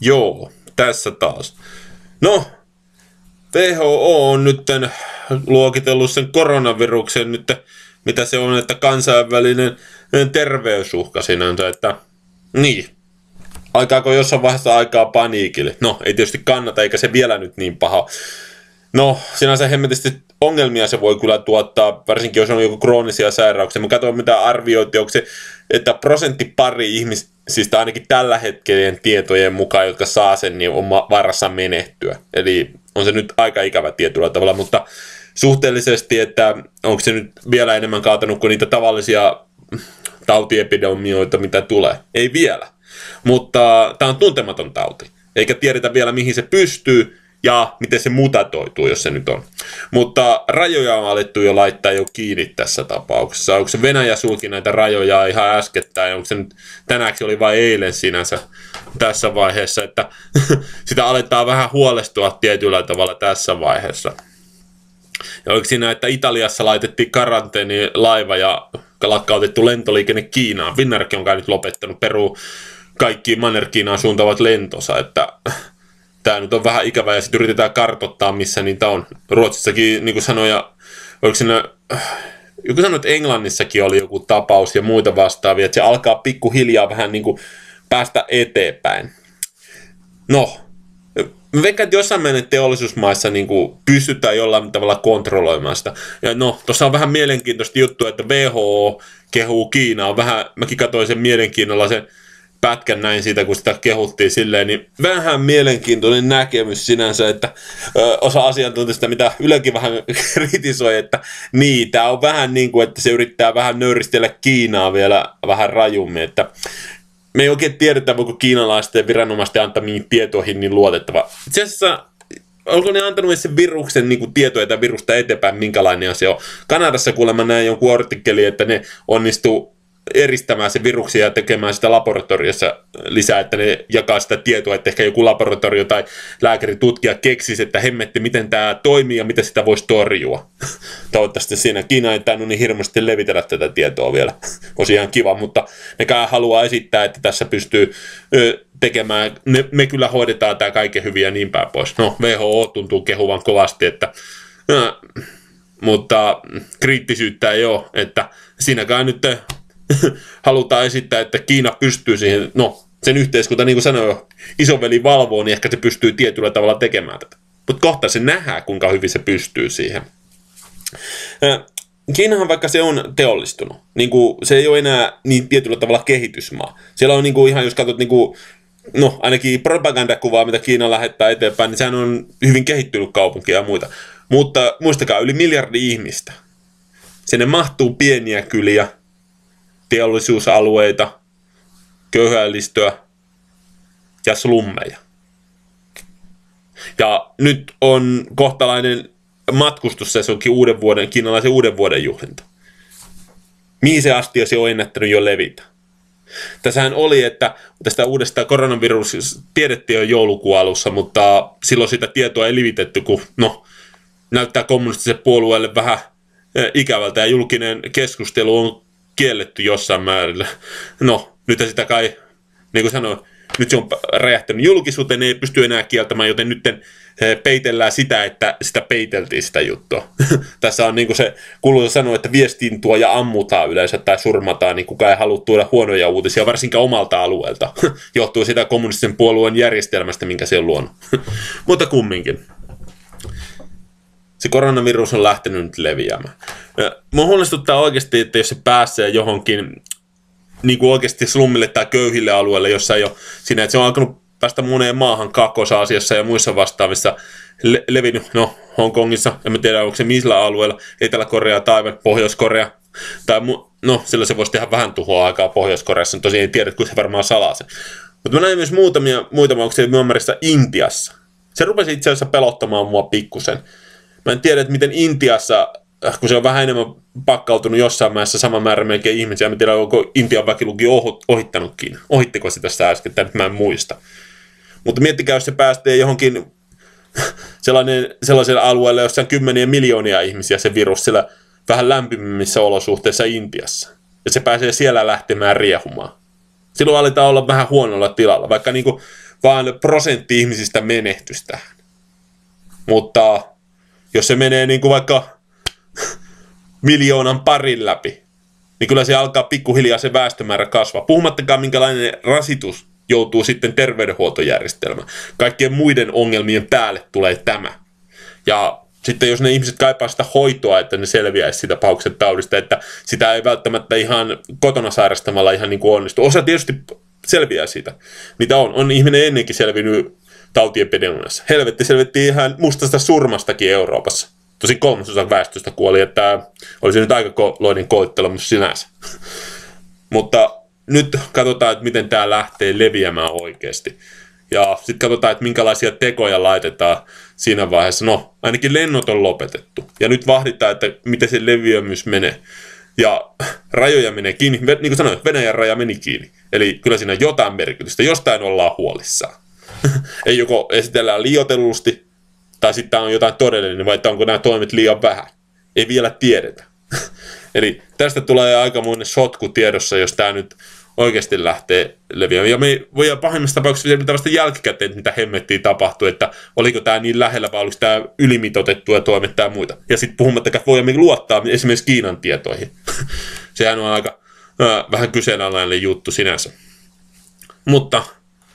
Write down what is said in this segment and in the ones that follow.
Joo, tässä taas. No, WHO on nyt luokitellut sen koronaviruksen nyt, mitä se on, että kansainvälinen terveysuhka sinänsä, että niin. Aikaako jossain vaiheessa aikaa paniikille? No, ei tietysti kannata, eikä se vielä nyt niin paha. No, sinänsä hemmetisti ongelmia se voi kyllä tuottaa, varsinkin jos on joku kroonisia sairauksia. Mä katsoin mitä arvioitiin, onko se, että prosenttipari ihmisistä ainakin tällä hetkellä tietojen mukaan, jotka saa sen, niin on vaarassa menehtyä. Eli on se nyt aika ikävä tietyllä tavalla, mutta suhteellisesti, että onko se nyt vielä enemmän kaatanut kuin niitä tavallisia tautiepidemioita, mitä tulee. Ei vielä, mutta tämä on tuntematon tauti, eikä tiedetä vielä mihin se pystyy, ja miten se mutatoituu, jos se nyt on. Mutta rajoja on alettu jo laittaa jo kiinni tässä tapauksessa. Onko se Venäjä sulki näitä rajoja ihan äskettäin? Onko se nyt tänäänkin oli vain eilen sinänsä tässä vaiheessa, että sitä aletaan vähän huolestua tietyllä tavalla tässä vaiheessa. Ja oliko siinä, että Italiassa laitettiin karanteenilaiva ja lakkautettu lentoliikenne Kiinaan. Finnairkin on nyt lopettanut Peru kaikki Manner-Kiinaan suuntaavat lentonsa, että tämä nyt on vähän ikävää ja sitten yritetään kartoittaa, missä niitä on. Ruotsissakin, niin kuin sanoin, ja oliko siinä, joku sanoi, että Englannissakin oli joku tapaus ja muita vastaavia, että se alkaa pikkuhiljaa vähän niin kuin päästä eteenpäin. No, mä veikkaan, että jossain meidän teollisuusmaissa niin kuin pystytään jollain tavalla kontrolloimaan sitä. Ja no, tuossa on vähän mielenkiintoista juttua, että WHO kehuu Kiinaa. Vähän, mäkin katsoin sen mielenkiinnolla sen pätkän näin siitä, kun sitä kehuttiin silleen, niin vähän mielenkiintoinen näkemys sinänsä, että osa asiantuntijoista, mitä Ylekin vähän kritisoi, että niin, tämä on vähän niin kuin, että se yrittää vähän nöyristellä Kiinaa vielä vähän rajummin, että me ei oikein tiedetä, voiko kiinalaisten viranomaisten antamiin tietoihin niin luotettava. Itse asiassa, onko ne antanut sen viruksen niin tietoja tai virusta eteenpäin, minkälainen se on. Kanadassa kuulemma näin jonkun artikkeli, että ne onnistuu eristämään se viruksia ja tekemään sitä laboratoriossa lisää, että ne jakaa sitä tietoa, että ehkä joku laboratorio tai lääkäritutkija keksisi, että hemmetti, miten tämä toimii ja miten sitä voisi torjua. Toivottavasti siinä Kiina ei tainnut niin hirveästi levitellä tätä tietoa vielä. Olisi ihan kiva, mutta nekään haluaa esittää, että tässä pystyy tekemään, me kyllä hoidetaan tämä kaiken hyvin ja niin päin pois. No, WHO tuntuu kehuvan kovasti, että mutta kriittisyyttä ei ole, että siinäkään nyt halutaan esittää, että Kiina pystyy siihen, no sen yhteiskunta, niin kuin sanoin, isoveli valvoo, niin ehkä se pystyy tietyllä tavalla tekemään tätä. Mutta kohta se nähdään, kuinka hyvin se pystyy siihen. Kiinahan vaikka se on teollistunut, niin kuin se ei ole enää niin tietyllä tavalla kehitysmaa. Siellä on niin kuin ihan, jos katsot niin kuin, no ainakin propagandakuvaa, mitä Kiina lähettää eteenpäin, niin sehän on hyvin kehittynyt kaupunki ja muita. Mutta muistakaa, yli 1 miljardi ihmistä. Sinne mahtuu pieniä kyliä, teollisuusalueita, köyhälistöä ja slummeja. Ja nyt on kohtalainen matkustussesonkin kiinalaisen uuden vuoden juhlinta. Mihin se asti se on ennättänyt jo levitä? Tässähän oli, että tästä uudesta koronavirus tiedettiin jo joulukuun alussa, mutta silloin sitä tietoa ei levitetty, kun no, näyttää kommunistiselle puolueelle vähän ikävältä ja julkinen keskustelu on kielletty jossain määrin. No, nyt sitä kai, niin kuin sanoin, nyt se on räjähtänyt julkisuuteen, ei pysty enää kieltämään, joten nyt peitellään sitä, että sitä peiteltiin sitä juttua. Tässä on niin kuin se kuuluu sanoa, että viestiin tuo ja ammutaan yleensä tai surmataan, niin kukaan ei halua tuoda huonoja uutisia, varsinkaan omalta alueelta. Johtuu sitä kommunistisen puolueen järjestelmästä, minkä se on luonut. Mutta kumminkin. Se koronavirus on lähtenyt nyt leviämään. Mua huolestuttaa oikeasti, että jos se pääsee johonkin niin kuin oikeasti slummille tai köyhille alueille, jossa ei ole siinä, että se on alkanut päästä moneen maahan Kaakkois-Aasiassa ja muissa vastaavissa levinnyt, no Hongkongissa, en tiedä onko se millä alueella, Etelä-Korea, Taiwan, Pohjois-Korea, tai no sillä se voisi tehdä vähän tuhoa aikaa Pohjois-Koreassa, tosiaan ei tiedä, kun se varmaan salaa se. Mutta mä näin myös muutama onko se Myanmarissa Intiassa. Se rupesi itse asiassa pelottamaan mua pikkusen. Mä en tiedä, että miten Intiassa, kun se on vähän enemmän pakkautunut jossain mäessä sama määrä melkein ihmisiä, mä en tiedä, onko Intian väkiluki ohittanutkin. Ohittiko se tässä äsken, nyt mä en muista. Mutta miettikää, jos se päästään johonkin sellaiselle alueelle, jossa on kymmeniä miljoonia ihmisiä se virus siellä vähän lämpimmissä olosuhteissa Intiassa. Ja se pääsee siellä lähtemään riehumaan. Silloin aletaan olla vähän huonolla tilalla. Vaikka niin kuin vaan prosentti ihmisistä menehtyisi tähän. Mutta jos se menee niin kuin vaikka 1,2 läpi, niin kyllä se alkaa pikkuhiljaa se väestömäärä kasvaa. Puhumattakaan minkälainen rasitus joutuu sitten terveydenhuoltojärjestelmä. Kaikkien muiden ongelmien päälle tulee tämä. Ja sitten jos ne ihmiset kaipaa sitä hoitoa, että ne selviäisi sitä pauksen taudista, että sitä ei välttämättä ihan kotona sairastamalla ihan niin kuin onnistu. Osa tietysti selviää siitä. Niitä on ihminen ennenkin selvinnyt tautiepidemiassa. Selvitti ihan mustasta surmastakin Euroopassa. Tosin 3/3 väestöstä kuoli, että olisi nyt aika loinen koettelemus sinänsä. Mutta nyt katsotaan, että miten tämä lähtee leviämään oikeasti. Ja sitten katsotaan, että minkälaisia tekoja laitetaan siinä vaiheessa. No, ainakin lennot on lopetettu. Ja nyt vahditaan, että miten se leviämys menee. Ja rajoja menee kiinni. Niin kuin sanoin, Venäjän raja meni kiinni. Eli kyllä siinä jotain merkitystä. Jostain ollaan huolissaan. Ei joko esitellään liioitellusti, tai sitten on jotain todellinen, vai onko nämä toimet liian vähän. Ei vielä tiedetä. Eli tästä tulee aikamoinen sotku tiedossa, jos tämä nyt oikeasti lähtee leviämään. Ja me voidaan pahimmassa tapauksessa selvitä vasta jälkikäteen, että mitä hemmettiä tapahtui, että oliko tämä niin lähellä vai oliko tämä ylimitoitettua toimet tai muita. Ja sitten puhumattakaan voimme luottaa esimerkiksi Kiinan tietoihin. Sehän on aika vähän kyseenalainen juttu sinänsä. Mutta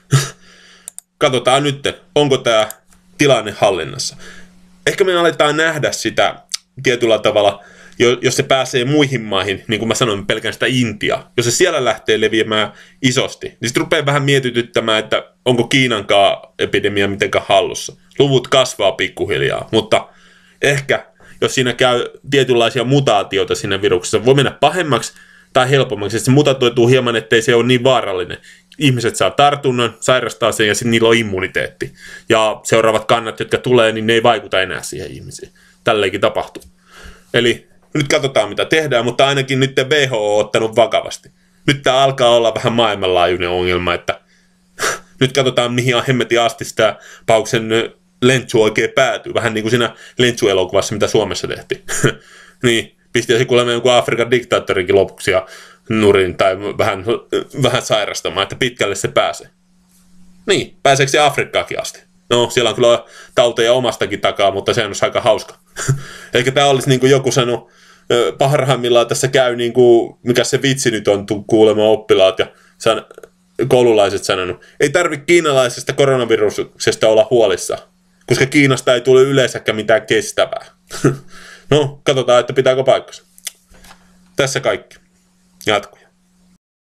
katsotaan nyt, onko tämä tilanne hallinnassa. Ehkä me aletaan nähdä sitä tietyllä tavalla, jos se pääsee muihin maihin, niin kuin mä sanoin, pelkään sitä Intiaa. Jos se siellä lähtee leviämään isosti, niin sitten rupeaa vähän mietityttämään, että onko Kiinankaan epidemia mitenkään hallussa. Luvut kasvaa pikkuhiljaa, mutta ehkä jos siinä käy tietynlaisia mutaatioita siinä viruksessa, voi mennä pahemmaksi tai helpommaksi. Se mutatoituu hieman, ettei se ole niin vaarallinen. Ihmiset saa tartunnan, sairastaa sen ja sitten niillä on immuniteetti. Ja seuraavat kannat, jotka tulee, niin ne ei vaikuta enää siihen ihmisiin. Tälleenkin tapahtuu. Eli nyt katsotaan, mitä tehdään, mutta ainakin nyt WHO on ottanut vakavasti. Nyt tämä alkaa olla vähän maailmanlaajuinen ongelma, että nyt katsotaan, mihin hemmetin asti sitä pauksen lentsu oikein päätyy. Vähän niin kuin siinä lentsuelokuvassa, mitä Suomessa tehtiin. Niin, pistiäisi kuulemma jonkun Afrikan diktaattorinkin lopuksi ja nurin tai vähän sairastamaan, että pitkälle se pääsee. Niin, pääseekö se Afrikkaakin asti? No, siellä on kyllä tauteja omastakin takaa, mutta se on aika hauska. Eikä tämä olisi niin kuin joku sanoi, parhaimmillaan tässä käy, niin kuin, mikä se vitsi nyt on kuulemma oppilaat ja koululaiset sanonut. Ei tarvitse kiinalaisesta koronaviruksesta olla huolissa, koska Kiinasta ei tule yleensäkään mitään kestävää. No, katsotaan, että pitääkö paikkansa. Tässä kaikki. Jatkuja.